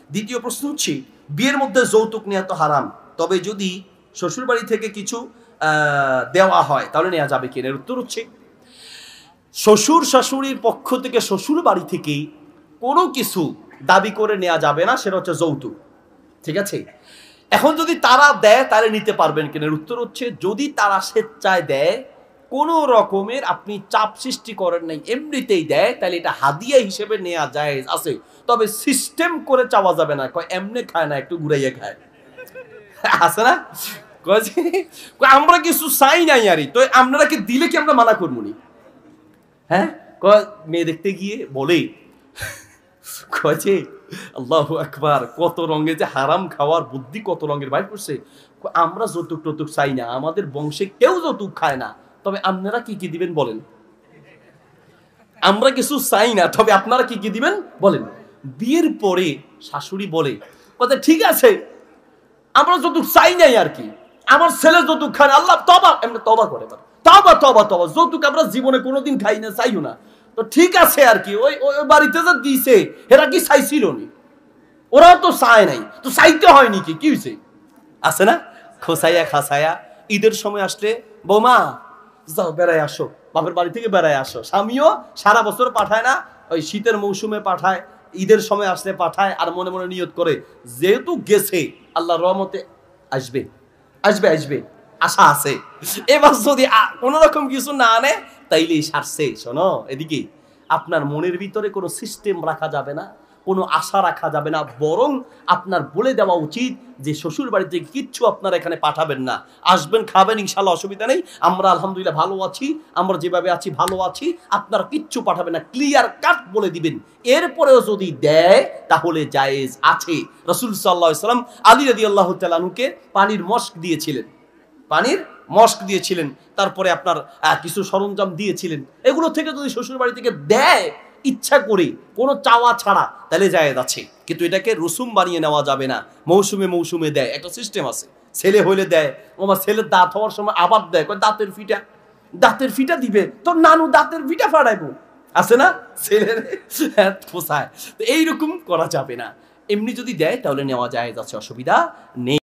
দ্বিতীয় প্রশ্ন হচ্ছে, বিয়ের মধ্যে যৌতুক নেওয়া তো হারাম, তবে যদি শ্বশুর বাড়ি থেকে কিছু দেওয়া হয় তাহলে নেওয়া যাবে কিনা? এর উত্তর হচ্ছে, শ্বশুর শাশুড়ির পক্ষ থেকে শ্বশুর বাড়ি থেকে কোনো কিছু দাবি করে নেওয়া যাবে না, সেটা হচ্ছে যৌতুক। ঠিক আছে, এখন যদি তারা দেয় তাহলে নিতে পারবেন কিনা? এর উত্তর হচ্ছে, যদি তারা স্বেচ্ছায় দেয়, কোনো রকমের আপনি চাপ সৃষ্টি করেন নাই, এমনিতেই দেয়, তাহলে এটা হাদিয়া হিসেবে নেওয়া যায় আছে। তবে সিস্টেম করে চাওয়া যাবে না, কয় এমনি খায় না, একটু ঘুরাইয়া খায়, আছে না? আমরা কিছু চাই নাই আরই, তো আপনারা কি দিলে কি আমরা মানা করবো নি? হ্যাঁ, মেয়ে দেখতে গিয়ে বলে কয়েছে আল্লাহু আকবার, কত রঙে যে হারাম খাওয়ার বুদ্ধি কত রঙের বাইর করছে। আমরা যৌতুক টতুক চাই না, আমাদের বংশে কেউ যৌতুক খায় না, তবে আপনারা কি কি দিবেন বলেন? আমরা কিছু চাই না, তবে আপনারা কি কি দিবেন বলেন? বিয়ের পরে শাশুড়ি বলে, কথা ঠিক আছে, আমরা যৌতুক চাই নাই আর কি, আমার ছেলে যৌতুক খায়, আল্লাহ তবা, এমনি তবা করে, তবা তবা তবা, যৌতুক আমরা জীবনে কোনোদিন খাই না, চাইও না, তো ঠিক আছে আর কি। ওই ওই বাড়িতে যে দিছে এরা কি চাইছিল নি? ওরাও তো চায় নাই, তো চাইতে হয়নি কি হয়েছে? আছে না, খোসাইয়া খাসাইয়া। ঈদের সময় আসলে, বৌমা যাও বেড়ায় আসো, বাপের বাড়ি থেকে বেড়ায় আসো। স্বামীও সারা বছর পাঠায় না, ওই শীতের মৌসুমে পাঠায়, ঈদের সময় আসলে পাঠায়, আর মনে মনে নিয়ত করে যেহেতু গেছে আল্লাহর রহমতে আসবে আসবে আসবে, আশা আছে। এবার যদি কোন রকম কিছু না আনে তাইলেই সারছে। শোনো এদিকে, আপনার মনের ভিতরে কোনো সিস্টেম রাখা যাবে না, কোনো আশা রাখা যাবে না, বরং আপনার বলে দেওয়া উচিত যে শ্বশুর বাড়িতে কিচ্ছু আপনারা এখানে পাঠাবেন না, আসবেন খাবেন ইনশাল্লাহ, অসুবিধা নেই, আমরা আলহামদুলিল্লাহ ভালো আছি, আমরা যেভাবে আছি ভালো আছি, আপনারা কিচ্ছু পাঠাবেন না, ক্লিয়ার কাট বলে দিবেন। এরপরেও যদি দেয় তাহলে জায়েজ আছে। রাসূল সাল্লাল্লাহু আলাইহি ওয়াসাল্লাম আলী রাদিয়াল্লাহু তাআলা আনহুকে পানির মস্ক দিয়েছিলেন, পানির মস্ক দিয়েছিলেন, তারপরে আপনার কিছু সরঞ্জাম দিয়েছিলেন। এগুলো থেকে যদি শ্বশুর বাড়ি থেকে দেয় ইচ্ছা করে, কোনো চাওয়া ছাড়া, তাহলে জায়েজ আছে। কিন্তু এটাকে রসুম বানিয়ে নেওয়া যাবে না। মৌসুমে মৌসুমে দেয়, একটা সিস্টেম আছে। ছেলে হইলে দেয়, আমার ছেলের দাঁত হওয়ার সময় আবার দেয়, দাঁতের ফিটা, দাঁতের ফিটা দিবে, তোর নানু দাঁতের ফিটা ফাড়াইবো, আছে না, ছেলের পোষায়। তো এইরকম করা যাবে না। এমনি যদি দেয় তাহলে নেওয়া জায়েজ আছে, অসুবিধা নেই।